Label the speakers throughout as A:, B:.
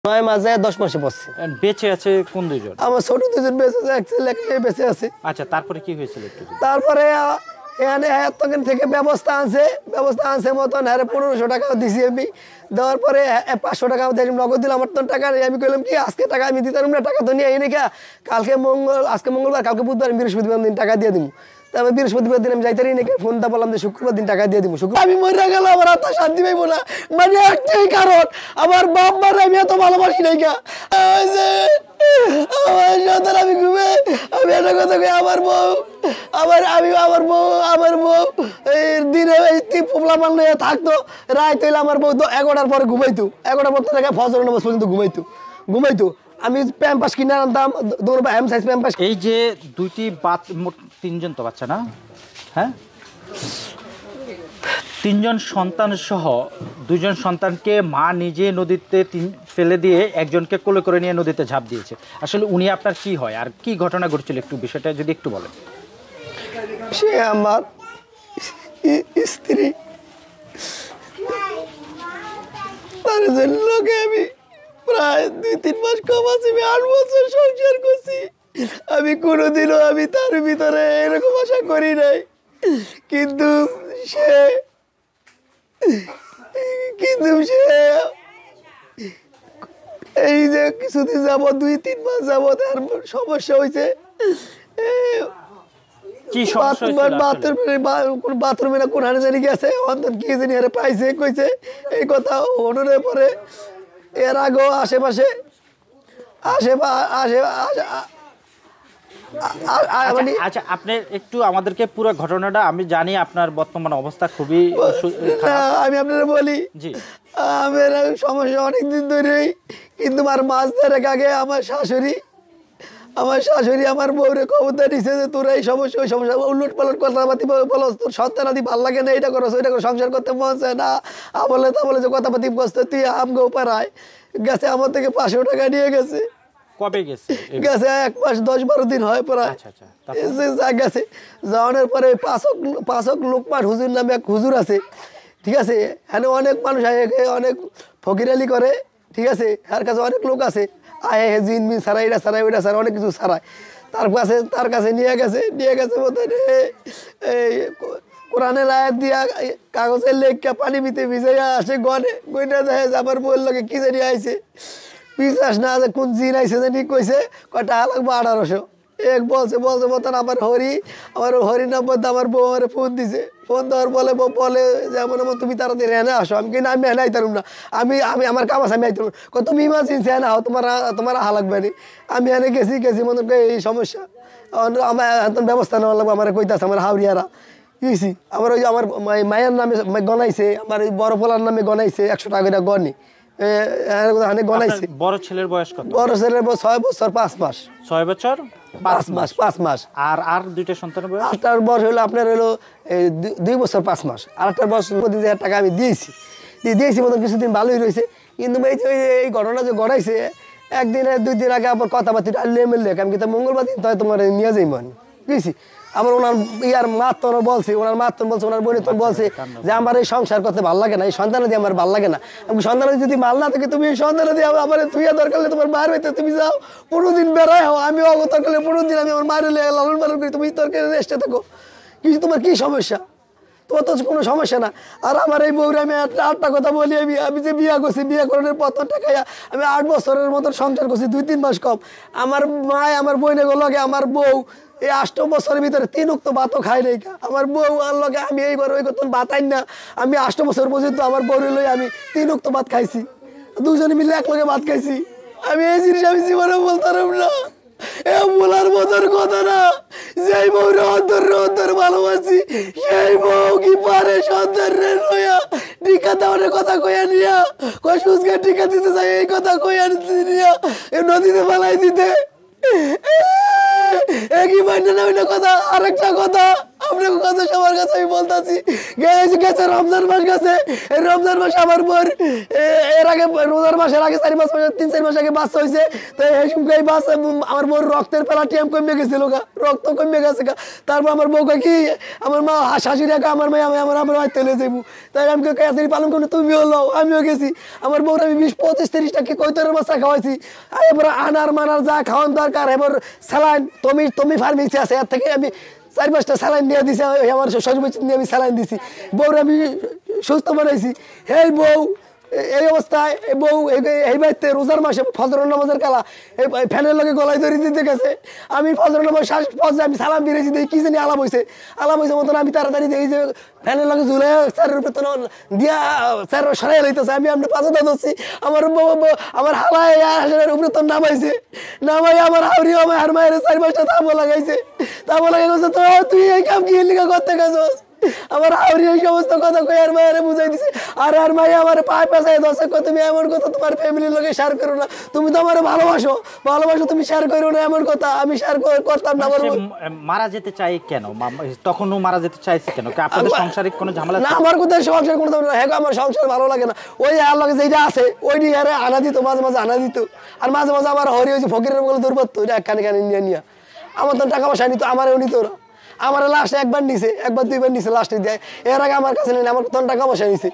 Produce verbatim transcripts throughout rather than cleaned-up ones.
A: নয় মাসে দশ মাসে পড়ছে।
B: বেঁচে আছে কোন দুইজন?
A: আমার ছোট দুজন বেঁচে আছে, এক ছেলে এক মেয়ে বেঁচে আছে।
B: আচ্ছা, তারপরে কি হয়েছিল একটু?
A: তারপরে এখানে তখন থেকে ব্যবস্থা আনছে ব্যবস্থা আনছে মতন হ্যাঁ পনেরোশো টাকা দিছি আমি। দেওয়ার পরে পাঁচশো টাকা নগদ দিলাম। আমার তো টাকা নেই। আমি কইলাম কি আজকে টাকা আমি দিতাম না, টাকা তো নিয়ে এনে কে কালকে মঙ্গল আজকে মঙ্গলবার কালকে বুধবার বৃহস্পতিবার দিন টাকা দিয়ে দিব। তারপরে বৃহস্পতিবার দিন আমি যাইতে নাকি ফোনটা বললাম যে শুক্রবার দিন টাকা দিয়ে দিব। শুক্রবার আমি মরে গেল, আমার এত শান্তি পাইবো না। মানে একটাই কারণ আমার বাপ মার আমি এত ভালোবাসি নাই কা আমার সাথে আমি ঘুমে আমি একটা কথা কই আমার বউ আমার আমি আমার বউ আমার বউ এই দিনে এই পোপলা মাল নিয়ে থাকতো। রাত হইলে আমার বউ এগারোটার পরে ঘুমাইতো, এগারোটার পর থেকে ফজর নামাজ পর্যন্ত ঘুমাইতো ঘুমাইতো আমি প্যাম্পাস কিনে আনতাম দৌড় এম সাইজ প্যাম্পাস।
B: এই যে দুইটি বাত তিনজন তো বাচ্চা না, হ্যাঁ তিনজন সন্তান সহ দুজন সন্তানকে মা নিজে নদীতে ফেলে দিয়ে একজনকে কোলে করে নিয়ে নদীতে ঝাঁপ দিয়েছে। আসলে উনি আপনার কি হয় আর কি ঘটনা ঘটছিল একটু বিষয়টা যদি একটু বলেন।
A: সে আমার স্ত্রী, তার জন্য আমি প্রায় দুই তিন মাস কম আছি, আমি আট বছর সংসার করছি। আমি কোনোদিনও আমি তার ভিতরে এরকম আশা করি নাই। কিন্তু সে কিন্তু সে এই যে কিছুদিন যাবত দুই তিন মাস যাবত আর সমস্যা হয়েছে। বাথরুমে না কোন হানে জানি গেছে, অন্তত কি জানি আরে পাইছে কইছে এই কথা হনুনের পরে। এর আগেও আশেপাশে আশে আশে
B: আচ্ছা, আপনি একটু আমাদেরকে পুরো ঘটনাটা, আমি জানি আপনার বর্তমান অবস্থা খুবই,
A: আমি আপনারা বলি জি আমার সমস্যা অনেকদিন ধরেই। কিন্তু আমার মাছ ধরার আগে আমার শাশুড়ি আমার শাশুড়ি আমার বউরে ক্ষমতা দিচ্ছে যে তোর এই সমস্যা ওই সমস্যা উল্লট পালট কথাপাতি বলস, তোর সন্তানাদি ভাল লাগে না, এটা করো এটা করো, সংসার করতে মন চায় না। বলে তা বলে যে কথাপাতি বসতে তুই আমগো পাড়ায় গেছে, আমার থেকে পাঁচশো টাকা নিয়ে গেছে।
B: কবে গেছে?
A: গেছে এক মাস দশ বারো দিন হয় প্রায়। গেছে যাওয়ানোর পরে পাঁচক পাঁচক লোকমান হুজুর নামে এক হুজুর আছে, ঠিক আছে। হ্যাঁ অনেক মানুষ অনেক ফকিরালি করে, ঠিক আছে। এর কাছে অনেক লোক আছে, আয় হে জিন মিন সারাই এটা সারাই ওইটা সারাই অনেক কিছু সারায়। তার কাছে তার কাছে নিয়ে গেছে নিয়ে গেছে মতো এই কোরআনের আয়াত দিয়া কাগজের লেখা পানি ভিতরে ভিজাইয়া আসে গনে গইটা দেখে আমার বলল কি জানি আইছে বিশ্বাস না যে কোন জিন আইসে জানি কইছে কয়টা লাগবো আঠারোশো। এক বলছে বলছে মতন আমার হরি আমার হরি নম্বর আমার বউ আমার ফোন দিছে। ফোন দেওয়ার বলে বলে যেমন তুমি তাড়াতাড়ি এনে আসো। আমি কিন্তু আমি এনে আইতাম না, আমি আমি আমার কাম আছে আমি আইতাম না। তুমি ইমার্জেন্সি এনে আও, তোমার তোমার আহা লাগবে না। আমি এনে গেছি গেছি মতন এই সমস্যা আমার এখন ব্যবস্থা নেওয়া লাগবে। আমার কইতাছে আমার হাওড়িয়ারা গেছি আমার ওই আমার মায়ের নামে গনাইছে, আমার ওই বড় পোলার নামে গনাইছে একশো টাকা করে গনি গনাইছে।
B: বড় ছেলের বয়স কত?
A: বড় ছেলের বয়স ছয় বছর পাঁচ মাস।
B: ছয় বছর
A: পাঁচ মাস পাঁচ মাস।
B: আর আর দুইটা সন্তানের বয়স?
A: আটটার বয়স হলো আপনার হলো দুই বছর পাঁচ মাস। আর একটার বয়স পঁচিশ হাজার টাকা আমি দিয়েছি দিয়েছি মতো কিছুদিন ভালোই রয়েছে। কিন্তু এই যে এই ঘটনা যে ঘটাইছে একদিন দুই দিন আগে আবার কথাবার্তা আল্লে মেললে আমি কিন্তু মঙ্গলবার দিন তাই তোমার নিয়ে যাই মানে বুঝছি। আবার ওনার ইয়ার মাতন বলছে ওনার মাতন বলছে ওনার বোন তোর বলছে যে আমার এই সংসার করতে ভালো লাগে না, এই সন্তান দিয়ে আমার ভালো লাগে না। আমি সন্তান যদি ভাল না থাকে তুমি এই সন্তান দিয়ে আমার তুই দরকার হলে তোমার মায়ের হইতে তুমি যাও পনেরো দিন বেড়াই হও, আমি অগতর করলে পনেরো দিন আমি আমার মায়ের লালন পালন করি, তুমি তরকারি রেস্টে থাকো। কিছু তোমার কি সমস্যা? তোমার তো কোনো সমস্যা না। আর আমার এই বউরে আমি আটটা কথা বলি, আমি আমি যে বিয়া করছি বিয়া করানোর পতন টাকাইয়া আমি আট বছরের মতন সংসার করছি, দুই তিন মাস কম। আমার মায় আমার বইনে লগে আমার বউ এই আষ্ট বছরের ভিতরে তিন উক্ত ভাতও খাই নাই। আমার বউ আর লগে আমি এইবার ওই কথা ভাত আইন না, আমি আষ্ট বছর পর্যন্ত আমার বউরে লই আমি তিন উক্ত ভাত খাইছি, দুজনে মিলে এক লগে ভাত খাইছি। আমি এই জিনিস আমি জীবনে বলতাম না, এ বলার মতন কথা না। যেই বউরে অন্তর অন্তর ভালোবাসি সেই বউ কি পারে সন্তান রে লইয়া টিকা দেওয়ার কথা কইয়া নিয়া কই সুজকে টিকা দিতে চাই এই কথা কইয়া নিয়া এ নদীতে ফেলাই দিতে একই মাইন্ডে না কথা। আরেকটা কথা আপনাকে কথা সবার কাছে আমি বলতেছি গেছে গেছে রমজান মাস গেছে এই রমজান মাসে আমার বোর এর আগে রোজার মাসের আগে চারি মাস তিন চার মাস আগে বাচ্চা হয়েছে তো এই সময় এই বাচ্চা আমার বোর রক্তের প্লাটিয়াম কমে গেছিল গা রক্ত কমে গেছে গা তারপর আমার বউকে কি আমার মা শাশুড়ি একা আমার মেয়ে আমি আমার আমার বাড়িতে চলে যাবো তাই আমি কাছারি পালন করলে তুমি হলো আমিও গেছি আমার বউর আমি বিশ পঁচিশ তিরিশটা কি কৈতরের বাচ্চা খাওয়াইছি এবার আনার মানার যা খাওয়ান দরকার এবার স্যালাইন তুমি তুমি ফার্মেসি আছে এর থেকে আমি চার পাঁচটা স্যালাইন দিয়ে দিছি আমার সর্বোচ্চ নিয়ে আমি স্যালাইন দিছি বউর আমি সুস্থ বানাইছি হেই বউ এই অবস্থায় বউ এই বাড়িতে রোজার মাসে ফজর নামাজের কালা এই ফ্যানের লগে গলায় ধরে দিতে গেছে আমি ফজর নামাজ শ্বাস ফজরে আমি সালাম দিয়েছি দেখি কি জানি আলাপ হয়েছে আলাপ হয়েছে মতন আমি তাড়াতাড়ি দেখি যে ফ্যানের লগে ঝুলে স্যারের উপরে তো দিয়া স্যার সরাই লইতেছে আমি আপনি পাঁচটা ধরছি আমার আমার হালায় হাসের উপরে তো নামাইছে নামাই আমার হাওড়ি আমার হার মায়ের চারি পাঁচটা তাবো লাগাইছে তাবো লাগাই গেছে তো তুই এই কাম কি লিখা করতে গেছস আমার হাওড়ি এই সমস্ত কথা কই আর মায়ের বুঝাই দিছে আর আর মাই আমার পায়ে পেছায় দশে কো তুমি এমন কথা তোমার ফ্যামিলির লোকে শেয়ার করো না তুমি তো আমার ভালোবাসো ভালোবাসো তুমি শেয়ার করো না এমন কথা আমি শেয়ার করতাম না আমার
B: মারা যেতে চাই কেন তখনও মারা যেতে চাইছে কেন আপনাদের সংসারিক কোনো ঝামেলা
A: না আমার কোথায় সংসার কোনো হ্যাঁ আমার সংসার ভালো লাগে না ওই আল্লাহ যেটা আছে ওইটি আরে আনা দিত মাঝে মাঝে আনা দিত আর মাঝে মাঝে আমার হরি হয়েছে ফকিরের বলে দুর্বত্ত ওইটা একখানে কানে নিয়ে নিয়ে আমার তো টাকা পয়সা নিত আমারও নিত ওরা আমার লাস্টে একবার নিছে একবার দুইবার নিছে লাস্টে দেয় এর আগে আমার কাছে নেই আমার তখন টাকা পয়সা নিছে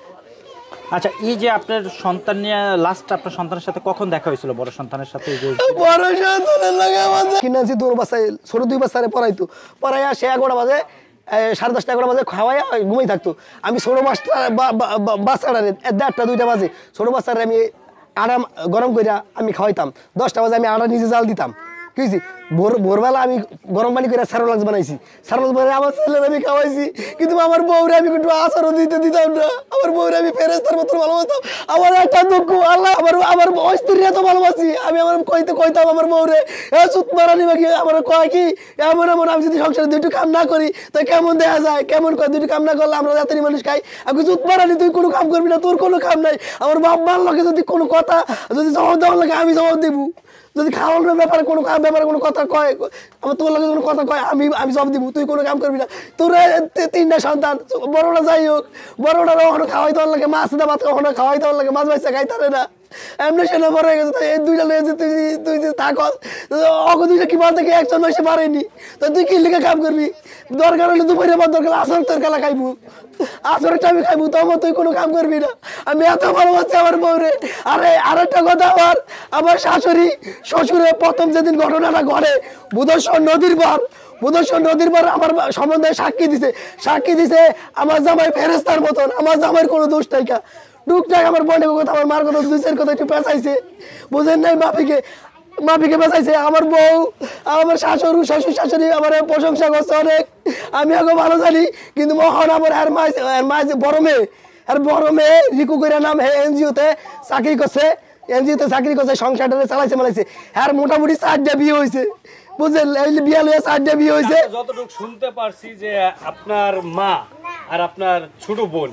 B: আচ্ছা এই যে আপনার সন্তান নিয়ে লাস্ট আপনার সন্তানের সাথে কখন দেখা হয়েছিল বড় সন্তানের সাথে
A: বড় সন্তানের লাগে আমাদের কিনাছি দূর বাচ্চায় ছোট দুই বাচ্চারে পড়াইতো পড়াইয়া সে এগারোটা বাজে সাড়ে দশটা এগারোটা বাজে খাওয়াইয়া ঘুমাই থাকতো আমি ছোট বাচ্চা বাচ্চাটা দেড়টা দুইটা বাজে ছোট বাচ্চারে আমি আটা গরম করিয়া আমি খাওয়াইতাম দশটা বাজে আমি আটা নিজে জাল দিতাম কি ভোর ভোরবেলা আমি গরম পানি করে স্যারোলাক্স বানাইছি স্যারোলাক্স বানিয়ে আমার ছেলের আমি খাওয়াইছি কিন্তু আমার বউরে আমি একটু আচারও দিতে দিতাম না আমার বউরে আমি ফেরেস্তার মতো ভালোবাসতাম আমার একটা দুঃখ আল্লাহ আমার আমার স্ত্রী এত ভালোবাসি আমি আমার কইতে কইতাম আমার বউরে এ সুত মারানি বাকি আমার কয় কি এমন এমন আমি যদি সংসারে দুইটু কাম না করি তো কেমন দেখা যায় কেমন কয় দুইটু কাম না করলে আমরা জাতির মানুষ খাই আমি সুত মারানি তুই কোনো কাম করবি না তোর কোনো কাম নাই আমার বাপ মার লোকে যদি কোনো কথা যদি জবাব দেওয়ার লাগে আমি জবাব দেবো যদি খাওয়ানোর ব্যাপারে কোনো ব্যাপারে কোনো কথা কয় আমার তোর লাগে কোনো কথা কয় আমি আমি জবাব দিব তুই কোনো কাম করবি না তোর তিনটা সন্তান বড়টা যাই হোক বড়টা কখনো খাওয়াই দেওয়ার লাগে মাছ দা ভাত কখনো খাওয়াই দেওয়ার লাগে মাছ ভাইসা খাইতে পারে না এমনি সেনা বড় হয়ে গেছে এই দুইটা লেগে তুই তুই যে থাকস অগ দুইটা কি বলতে কি একজন মাসে পারেনি তো তুই কি লিখে কাম করবি দরকার হলে দুপুরে আমার দরকার আসর তোর খেলা খাইবো আসরটা আমি খাইবো তখন তুই কোনো কাম করবি না আমি এত ভালোবাসি আমার বউরে আরে আরেকটা কথা আমার আমার শাশুড়ি শ্বশুরে প্রথম যেদিন ঘটনাটা ঘটে বুধেশ্বর নদীর পর বুধেশ্বর নদীর পর আমার সম্বন্ধে সাক্ষী দিছে সাক্ষী দিছে আমার জামাই ফেরেস্তার মতন আমার জামাইয়ের কোনো দোষ নাই কা টুকটাক আমার বোনের কথা আমার মার কথা দুইশের কথা একটু পেঁচাইছে বুঝেন নাই মাফিকে মাফিকে পেঁচাইছে আমার বউ আমার শাশুড় শ্বশুর শাশুড়ি আমার প্রশংসা করছে অনেক আমি আগে ভালো জানি কিন্তু মহন আমার আর মাছ মাছ বড় মেয়ে আর বড় মেয়ে রিকু কইরা নাম হে এনজিওতে চাকরি করছে এনজিওতে চাকরি করছে সংসারটা চালাইছে মালাইছে আর মোটামুটি চারটা বিয়ে হয়েছে বুঝলেন এই বিয়ে লইয়া চারটা বিয়ে হয়েছে
C: যতটুকু শুনতে পারছি যে আপনার মা আর আপনার ছোট বোন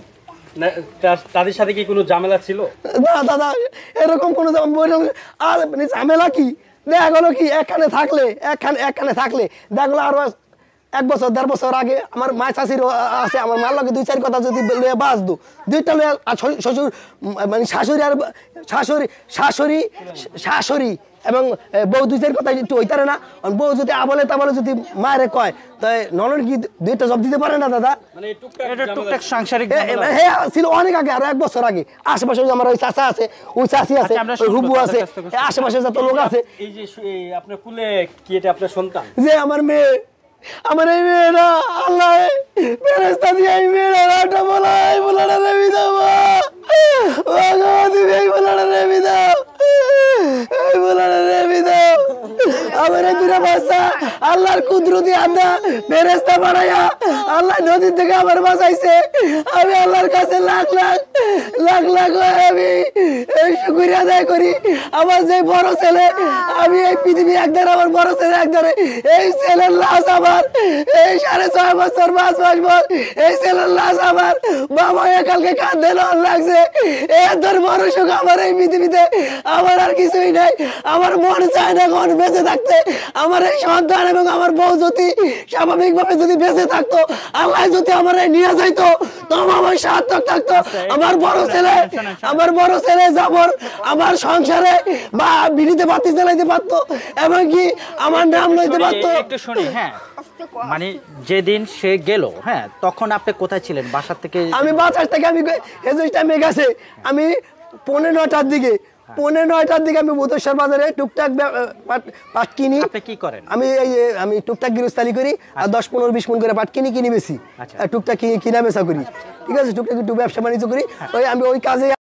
C: তাদের সাথে কি কোনো ঝামেলা ছিল
A: না দাদা এরকম কোনো আর ঝামেলা কি দেখা গেলো কি একখানে থাকলে একখানে একখানে থাকলে দেখা গেলো আরো এক বছর দেড় বছর আগে আমার মা শাশুড়ি আছে আমার মার লগে দুই চার কথা যদি লইয়া বাঁচতো দুইটা লইয়া শ্বশুর মানে শাশুড়ি আর শাশুড়ি শাশুড়ি শাশুড়ি এবং বউ দুই চার কথা একটু হইতারে না বউ যদি আবলে তাবলে যদি মায়ের কয় তাই ননদ কি দুইটা জব দিতে পারে না দাদা হ্যাঁ ছিল অনেক আগে আরো এক বছর আগে আশেপাশে আমার ওই চাচা আছে ওই চাচি আছে ওই হুবু আছে আশেপাশে যত লোক আছে
C: এই যে আপনার কুলে কি এটা আপনার সন্তান
A: যে আমার মেয়ে আমার এই মেয়েরা আল্লাহ ফেরেশতা দিয়ে এই মেয়েরা রাটা বলাই বলাটা রেবি দাও ভগবতী এই বলাটা রেবি দাও এই বলাটা রেবি দাও আমার এই দুটা বাচ্চা আল্লাহর কুদরতি আদা ফেরেশতা বানাইয়া আল্লাহ নদী থেকে আমার বাঁচাইছে আমি আল্লাহর কাছে লাখ লাখ লাখ লাখ আমি এই শুকরিয়া আদায় করি আমার যে বড় ছেলে আমি এই পৃথিবী একদারে আমার বড় ছেলে একদারে এই ছেলের লাশ আমার এই সাড়ে ছয় বছর পাঁচ মাস পর এই ছেলের লাশ আমার বাবা কালকে কাঁদতে লাগছে এত বড় সুখ আমার এই পৃথিবীতে আমার আর কিছুই নাই আমার মন চায় না কোন বেঁচে থাকতে আমার এই সন্তান এবং আমার বউ যদি স্বাভাবিকভাবে যদি বেঁচে থাকতো, আল্লাহ যদি আমার নিয়ে যাইতো, তবে আমার সার্থক থাকতো। আমার বড় ছেলে আমার বড় ছেলে যাবর আমার সংসারে বা বিড়িতে বাতি জ্বালাইতে পারতো, এবং কি আমার নাম লইতে পারতো।
B: একটু শুনি। হ্যাঁ, মানে যেদিন সে গেল, হ্যাঁ, তখন আপনি কোথায় ছিলেন? বাসা থেকে? আমি
A: বাসার থেকে আমি হেজুর টাইমে গেছে আমি পৌনে নয়টার দিকে পৌনে নয়টার দিকে আমি বুধেশ্বর বাজারে টুকটাক পাট কিনি।
B: আপনি কি করেন?
A: আমি এই আমি টুকটাক গৃহস্থালি করি, আর দশ পনেরো বিশ মন করে পাট কিনি কিনি বেশি, টুকটাক কিনা বেচা করি, ঠিক আছে, টুকটাক একটু ব্যবসা বাণিজ্য করি। ওই আমি ওই কাজে